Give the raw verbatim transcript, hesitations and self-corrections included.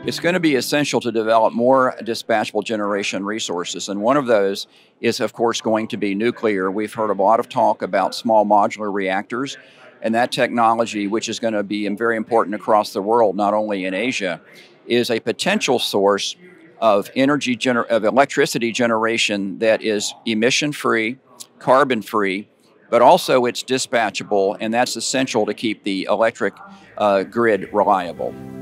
It's going to be essential to develop more dispatchable generation resources. And one of those is, of course, going to be nuclear. We've heard a lot of talk about small modular reactors, and that technology, which is going to be very important across the world, not only in Asia, is a potential source of energy gener- of electricity generation that is emission-free, carbon-free, but also it's dispatchable, and that's essential to keep the electric uh, grid reliable.